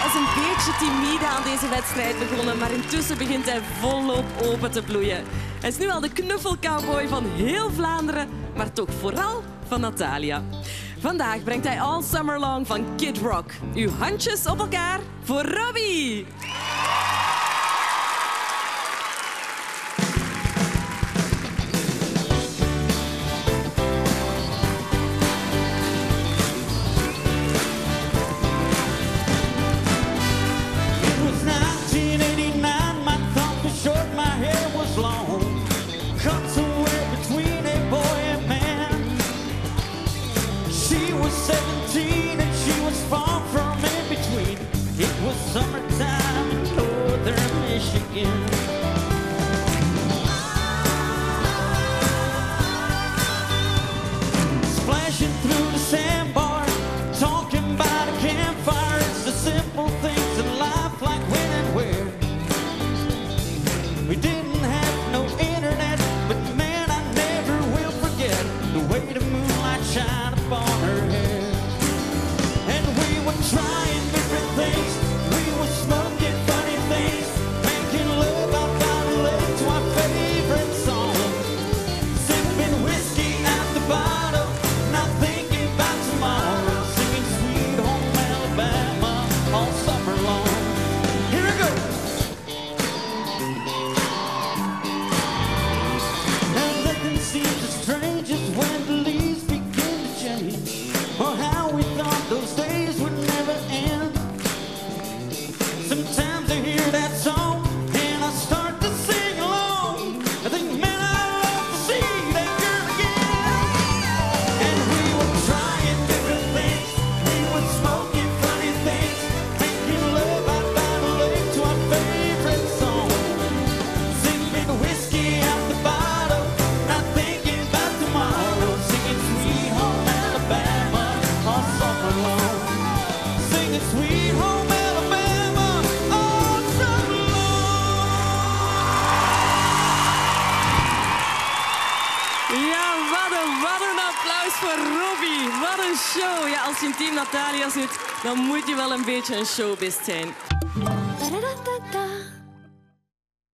was een beetje timide aan deze wedstrijd begonnen, maar intussen begint hij volop open te bloeien. Hij is nu al de knuffelcowboy van heel Vlaanderen, maar toch vooral van Natalia. Vandaag brengt hij All Summer Long van Kid Rock. Uw handjes op elkaar voor Robbie. Summertime in northern Michigan. Splashing through the sandbar, talking about a campfire. It's the simple things in life, like when and where. We didn't have no internet, but man, I never will forget the way the moonlight shined upon her hair. And we were trying different things. Smoking funny things, making love out by the lake to our favorite song. Sipping whiskey out the bottle, not thinking about tomorrow. Singing Sweet Home Alabama all summer long. Here we go. And nothing seems as strange as when the leaves begin to change, or how we thought those days would never end. Sometimes I hear that song and I start to sing along. I think, man, I'd love to see that girl again. And we were trying different things. We were smoking funny things, making love out by the lake to our favorite song. Sipping whiskey out the bottle, not thinking about tomorrow. Singing Sweet Home Alabama all summer long. Singing Sweet Home Alabama. Ja, wat een applaus voor Robbie. Wat een show. Ja, als je in team Natalia zit, dan moet je wel een beetje een showbiz zijn.